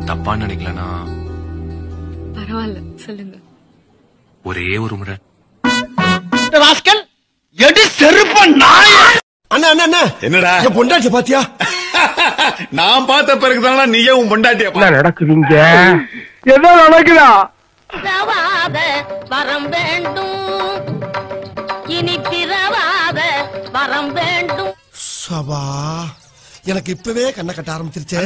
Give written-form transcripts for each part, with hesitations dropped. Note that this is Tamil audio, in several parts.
தப்பா நினைக்கலனா பரவாயில்ல சொல்லுங்க. ஒரே ஒரு முறை ராஸ்கல் எடி செருப்ப நாய். அண்ணா அண்ணா அண்ணா என்னடா என் பொண்டாட்டி பாத்தியா? நான் பார்த்த பிறகுதானா நீயே உன் பொண்டாட்டியா? என்ன நடக்குதுங்க? என்ன நடக்குதா? வரம் வேண்டும், இனி பிறவாத வரம் வேண்டும். சபா எனக்கு இப்பவே கண்ணை கட்ட ஆரம்பிச்சிருச்சே.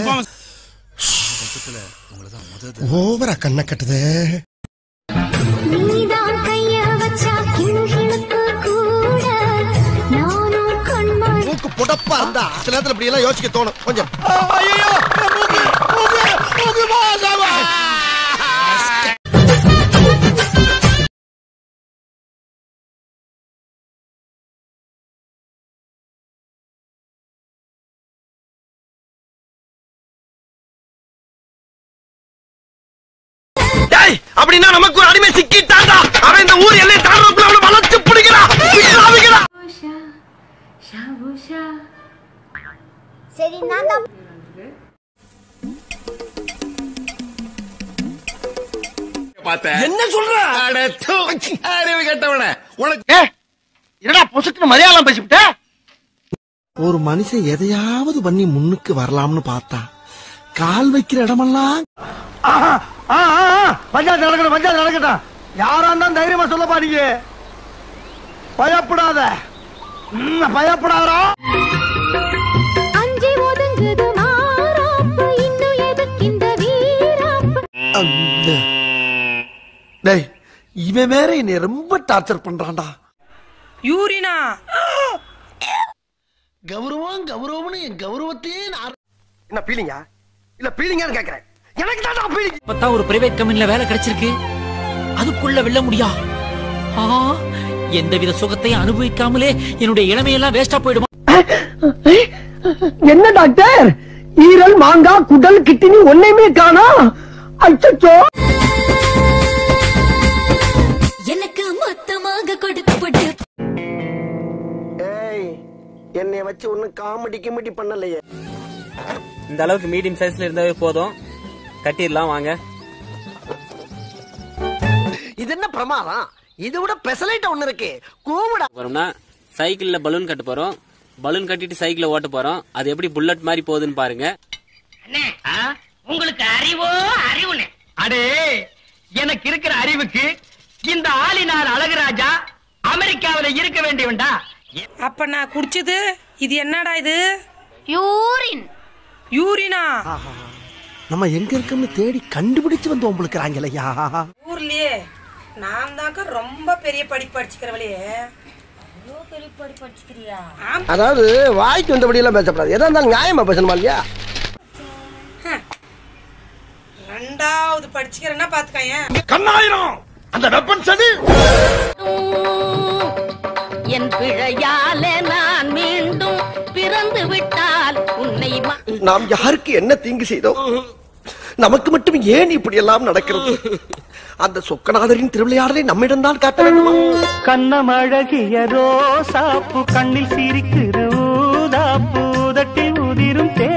ஓவரா கண்ணை கட்டுதே. நீதான் கைய வச்சா கிங்களுக்கு கூட நானும் கண்மணி. மூக்கு புடப்பா இருந்தா சில நேரத்துல இப்படி எல்லாம் யோசிக்க தோணும் கொஞ்சம். அப்படின்னா நமக்கு ஒரு அடிமை சிக்கிட்டாண்டா. அவன் இந்த ஊர் எல்லை தாண்டறதுக்குள்ள அவனை வளைச்சு பிடிக்கிறான். சரி நான் தான் பார்த்தேன். என்ன சொல்ற? அட தூ, அறிவு கெட்டவனே. உனக்கு என்னடா பொசுக்கு மலையாளம் பேசிவிட்ட? ஒரு மனுஷன் எதையாவது பண்ணி முன்னுக்கு வரலாம்னு பார்த்தா கால் வைக்கிற இடமெல்லாம் பஞ்சாயத்து நடக்கட்டும், பஞ்சாயத்து நடக்கட்டும். யாரா இருந்தாலும் தைரியமா சொல்லப்பா. நீங்க பயப்படாத, பயப்படாதா. அஞ்சி ஒதுங்குது மாறாப்பு, இன்னும் எதுக்கு இந்த வீராப்பு? டேய் இவன் வேற என்னை ரொம்ப டார்ச்சர் பண்றான்டா. யூரினா கௌரவம் கௌரவம்னு என் கௌரவத்தையே என்ன பீலிங்கா இல்ல பீலிங்கான்னு கேக்குறேன். எனக்கு தான் பீலிங். பார்த்தா ஒரு பிரைவேட் கம்பெனில வேலை கிடைச்சிருக்கு. அதுக்குள்ள வெல்ல முடியா? எந்தவித சுகத்தையும் அனுபவிக்காமலே என்னுடைய இளமையெல்லாம் வேஸ்டா போயிடுமா? என்ன டாக்டர், ஈரல் மாங்காய் குடல் கிட்னி ஒன்னையுமே காணா? அச்சோ. எனக்கு மொத்தமாக கொடுக்கப்பட்டு என்னை வச்சு ஒன்னும் காமெடி கிமெடி பண்ணலையே. இந்த அளவுக்கு மீடியம் சைஸ்ல இருந்தாவே போதும், கட்டிடலாம் வாங்க. இது என்ன பிரமாதம்? இது விட பெசலைட் ஒண்ணு இருக்கு. கூவுடா. போறோம்னா சைக்கிள்ல பலூன் கட்ட போறோம். பலூன் கட்டிட்டு சைக்கிள ஓட்ட போறோம். அது எப்படி புல்லட் மாதிரி போகுதுன்னு பாருங்க. உங்களுக்கு அறிவோ அறிவுனே? அடே, எனக்கு இருக்கிற அறிவுக்கு இந்த ஆளினார் அழகுராஜா அமெரிக்காவில இருக்க வேண்டியவன்டா. அப்ப நான் குடிச்சது இது என்னடா? இது யூரின். யூரினா? நம்ம எங்க இருக்கோம்னு தேடி கண்டுபிடிச்சு வந்து உங்களுக்குறாங்களையா. ஊர்லயே நான் தாக்க ரொம்ப பெரிய படிப்பு படிச்சுக்கிறவளே. பெரிய படி படிச்சுக்கிறியா? அதாவது வாய்க்கு வந்தபடி எல்லாம் பேசப்படாது. எதா இருந்தாலும் நியாயமா பேசணுமா இல்லையா? ரெண்டாவது படிச்சுக்கிறேன்னா பாத்துக்கேன். கண்ணாயிரம் அந்த வெப்பன் சடி. என் பிழையாலே நான் மீண்டும் பிறந்து விட்டால் உன்னை நாம் யாருக்கு என்ன தீங்கு செய்தோம்? நமக்கு மட்டும் ஏன் இப்படி எல்லாம் நடக்கிறது? அந்த சொக்கநாதரின் திருவிளையாடலை நம்மிடம் தான் காட்ட வேண்டுமா? கண்ணம் அழகிய ரோசாப்பு கண்ணில் சிரிக்குது ஊதாப்பு உதட்டில் உதிரும் தே.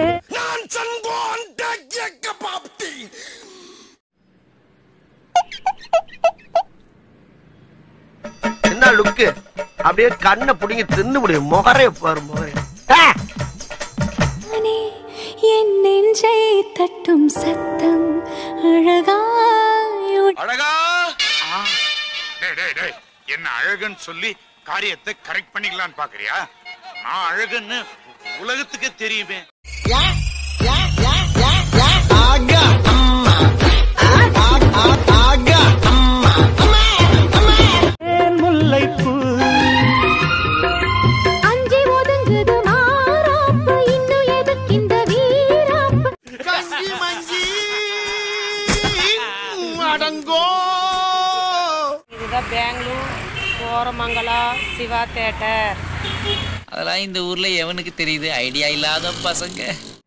என்ன லுக்கு? அப்படியே கண்ணை புடிங்கி தின்னு முடியும். முகரே பாரு முகரே. என் நெஞ்சை தட்டும் சத்தம் அழகா அழகா. என்ன அழகுன்னு சொல்லி காரியத்தை கரெக்ட் பண்ணிக்கலான்னு பாக்குறியா? நான் அழகுன்னு உலகத்துக்கு தெரியுமே. முல்லைப்பூ அஞ்சி ஒதுங்குது மாறாப்பு, இன்னும் எதுக்கு இந்த வீராப்பு? அடங்கோ. இதுதான் பெங்களூர் கோரமங்கலா சிவா தியேட்டர். அதெல்லாம் இந்த ஊர்ல எவனுக்கு தெரியுது? ஐடியா இல்லாத பசங்க.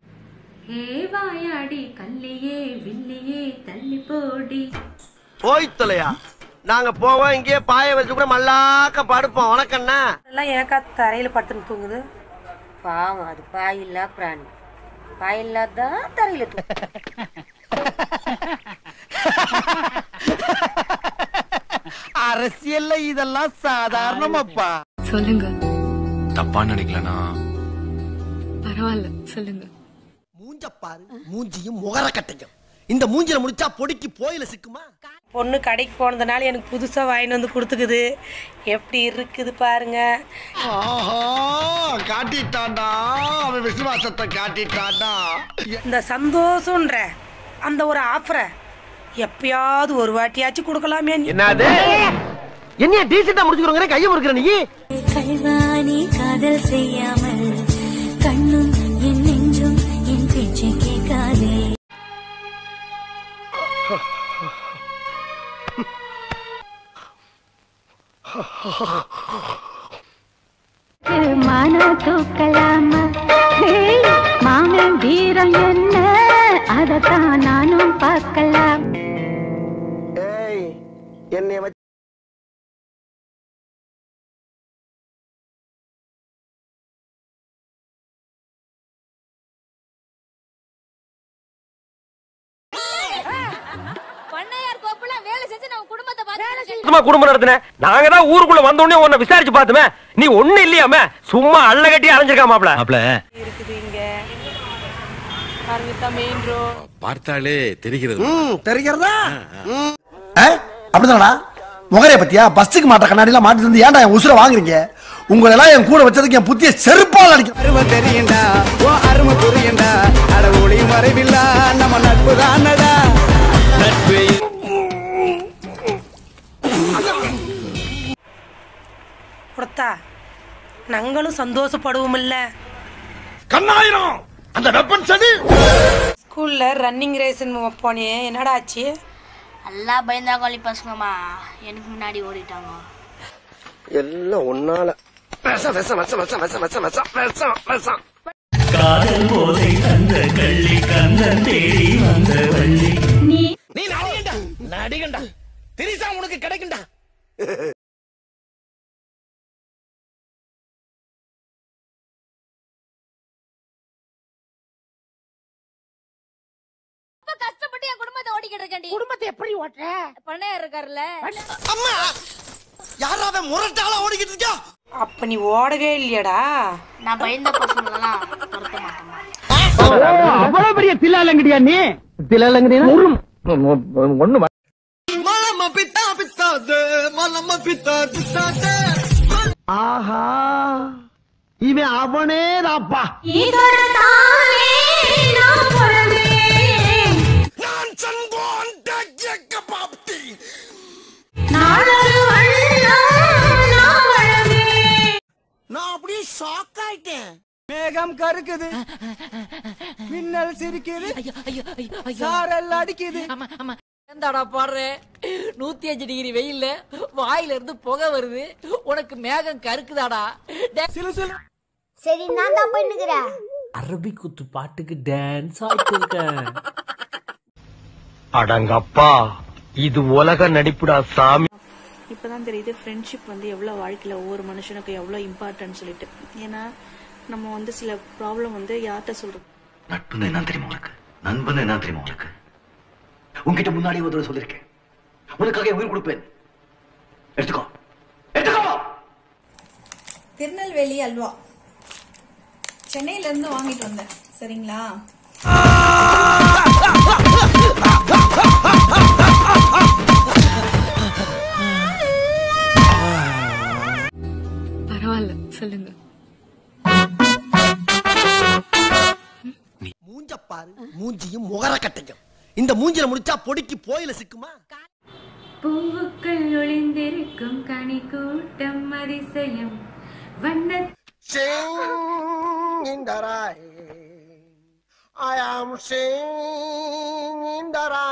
வாயாடி கல்லியே வில்லியே தள்ளி போடி. போய் தொலையா. நாங்க போவோம், இங்கே பாய வச்சு கூட மல்லாக்க படுப்போம். வணக்கம்ண்ணா. எல்லாம் ஏக்கா தரையில படுத்துன்னு தூங்குது? பாவம், அது பாயில்லா பிராணி. பாயில்லாதான் தரையில தூங்கு. வாழ்க்கையில இதெல்லாம் சாதாரணமாப்பா. சொல்லுங்க. தப்பா நினைக்கலனா பரவாயில்ல சொல்லுங்க. மூஞ்ச பாரு, மூஞ்சியும் முகர கட்டையும். இந்த மூஞ்சில முடிச்சா பொடிக்கு போயில சிக்குமா? பொண்ணு கடைக்கு போனதுனால எனக்கு புதுசா வாங்கிட்டு வந்து கொடுத்துக்குது. எப்படி இருக்குது பாருங்க. ஆஹா, காட்டிட்டான்டா, அவன் விசுவாசத்தை காட்டிட்டான்டா. இந்த சந்தோஷம்ன்ற அந்த ஒரு ஆஃபரை எப்பயாவது ஒரு வாட்டியாச்சும் கொடுக்கலாமே. என்னது? என்னைய டீசெண்டா முடிச்சுக்கிறோங்க, கையை முறுக்குற நீ. கல்வாணி காதல் செய்யாமல் கண்ணும் என் நெஞ்சும் என் பேச்சை கேட்காதே. மானா தூக்கலாமா மாமன் வீரம் என்ன அதத்தான் நானும் பார்க்கலாம். ஏய், என்னைய வச்சு குடும்பம் நடத்தின நாங்க தான் ஊருக்குள்ள வந்த உடனே உன்னை விசாரிச்சு பார்த்துமே. நீ ஒண்ணு இல்லையாமே, சும்மா அள்ள கட்டி அலைஞ்சிருக்கா மாப்ள. இருக்குது இங்க பாருங்க மெயின் ரோட். பார்த்தாலே தெரிகிறது. தெரிகிறதா? அப்படிதானடா? முகரைய பத்தியா பஸ்ஸுக்கு மாட்ட கண்ணாடி எல்லாம் மாட்டி இருந்து ஏன்டா என் உசுர வாங்குறீங்க? உங்களை எல்லாம் என் கூட வச்சதுக்கு என் புத்திய செருப்பால் அடிக்க. அருமை தெரியண்டா, ஓ அருமை புரியண்டா, அட ஒளி மறைவில்லா நம்ம நட்பு தானடா. நட்பு கொடுத்தா நாங்களும் சந்தோஷப்படுவோம் இல்ல. கண்ணாயிரம் அந்த வெப்பன் சடி. ஸ்கூல்ல ரன்னிங் ரேஸ்ன்னு போனே, என்னடா ஆச்சு? எல்லாம் பயந்தாங்கோலி பசங்கம்மா எனக்கு முன்னாடி ஓடிட்டாங்க. எல்லாம் ஒன்னால விஷம் விஷம் விஷம் விஷம் விஷம் விஷம் விஷம் விஷம் விஷம். காதல் போதை தந்த கள்ளி கண்ணன் தேடி வந்த வள்ளி. நீ நடிகண்டா நடிகண்டா திரிசா உனக்கு கிடைக்கும்டா. கஷ்டப்பட்டு என் குடும்பத்தை ஓடிக்கிட்டு இருக்கேன். குடும்பத்தை எப்படி ஓட்டுற? பண்ணையார் இருக்காருல்ல. அம்மா யாராவது முரட்டால ஓடிக்கிட்டு இருக்கா? அப்ப நீ ஓடவே இல்லையடா. நான் பயந்த பசங்களெல்லாம் துரத்த மாட்டேன். அவ்வளவு பெரிய தில்லாலங்கடியா நீ? தில்லாலங்கடியா ஒண்ணு மலம பித்தா பித்தாது மலம பித்தா பித்தாது. ஆஹா, இவன் அவனே தாப்பா. நான் சங்கோன் தக்கியக்க பாப்தி. நான் அப்படியே ஷாக் ஆயிட்டேன். மேகம் கருக்குது, மின்னல் சிரிக்குது, சாரல் அடிக்குது. என்னடா பாடுற? 105 டிகிரி வெயில்ல வாயில இருந்து புகை வருது, உனக்கு மேகம் கருக்குதாடா? சரி நான் தான் பண்ணுகிறேன். அரபி குத்து பாட்டுக்கு டான்ஸ் ஆயிட்டு இருக்கேன். அடங்கப்பா, இது உலக நடிப்புடா சாமி. இப்பதான் தெரியுது ஃப்ரெண்ட்ஷிப் வந்து எவ்வளவு வாழ்க்கையில ஒவ்வொரு மனுஷனுக்கு எவ்வளவு இம்பார்ட்டன்ட் சொல்லிட்டு. ஏன்னா நம்ம வந்து சில ப்ராப்ளம் வந்து யார்கிட்ட சொல்றது. நட்புன்னு என்ன தெரியுமா உனக்கு? நண்பன் என்ன தெரியுமா உனக்கு? உன்கிட்ட முன்னாடி ஒரு தடவை சொல்லிருக்கேன், உனக்காக உயிர் கொடுப்பேன். எடுத்துக்கோ எடுத்துக்கோ. திருநெல்வேலி அல்வா சென்னையில இருந்து வாங்கிட்டு வந்தேன், சரிங்களா? பரவாயில்ல சொல்லுங்க. மூஞ்ச பாரு, மூஞ்சியும் முகர கட்டையும். இந்த மூஞ்சில முடிச்சா பொடிக்கு போயில சிக்குமா? பூவுக்குள் ஒளிந்திருக்கும் கனி கூட்டம் அதிசயம் வண்ண. Sing in the rain, I am singing in the rain.